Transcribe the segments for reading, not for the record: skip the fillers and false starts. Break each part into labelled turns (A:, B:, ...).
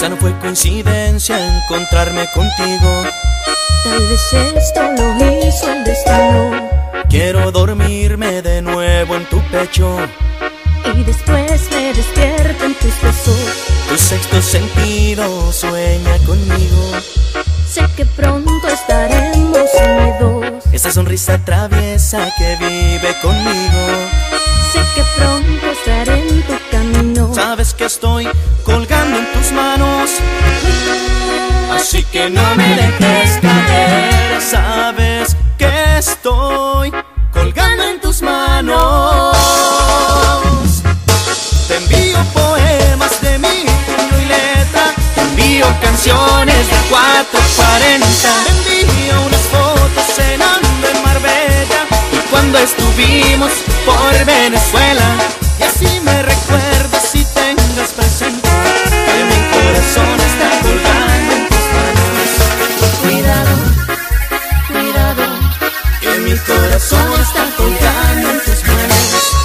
A: Quizá no fue coincidencia encontrarme contigo.
B: Tal vez esto lo hizo el destino.
A: Quiero dormirme de nuevo en tu pecho
B: Y después me despierto en tus besos.
A: tu sexto sentido sueña conmigo.
B: Sé que pronto estaremos unidos.
A: Esa sonrisa traviesa que vive conmigo.
B: Sé que pronto estaré en tu camino.
A: Sabes que estoy colgando en tus manos, así que no me dejes caer. Sabes que estoy colgando en tus manos. Te envío poemas de mi puño y letra. Te envío canciones de 440. Te envío unas fotos cenando en Marbella y cuando estuvimos por Venezuela. Y así me recuerdas y tengas presente que mi corazón está colgando en tus manos.
B: Cuidado, cuidado,
A: Que mi corazón está colgando en tus manos.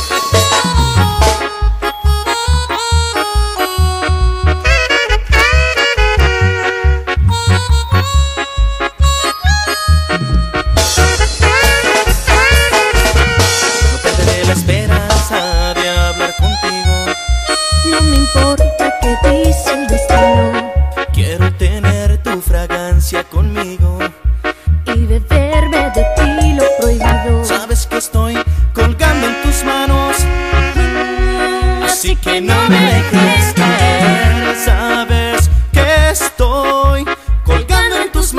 A: No perderé la esperanza de hablar contigo.
B: no me importa qué dice el destino.
A: Quiero tener tu fragancia conmigo.
B: Y beberme de ti lo prohibido.
A: Sabes que estoy colgando en tus manos, así que no me dejes caer. Sabes que estoy colgando en tus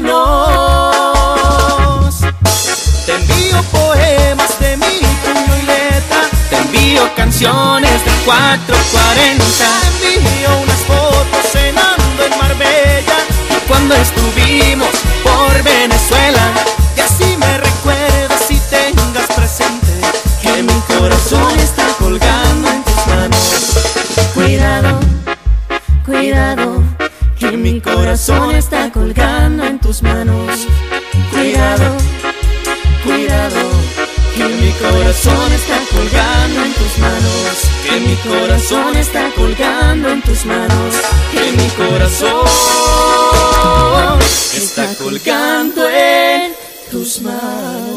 A: manos. Te envío poemas de mi puño y letra. Te envío canciones de 440. Te envío unas fotos cenando en Marbella y cuando estuvimos por Venezuela. Y así me recuerdas y tengas presente que mi corazón está colgando en tus manos.
B: Cuidado, cuidado,
A: Que mi corazón está colgando en tus manos.
B: cuidado,
A: Cuidado, que mi corazón está colgando en tus manos. Que mi corazón está colgando en tus manos. Que mi corazón está colgando en tus manos.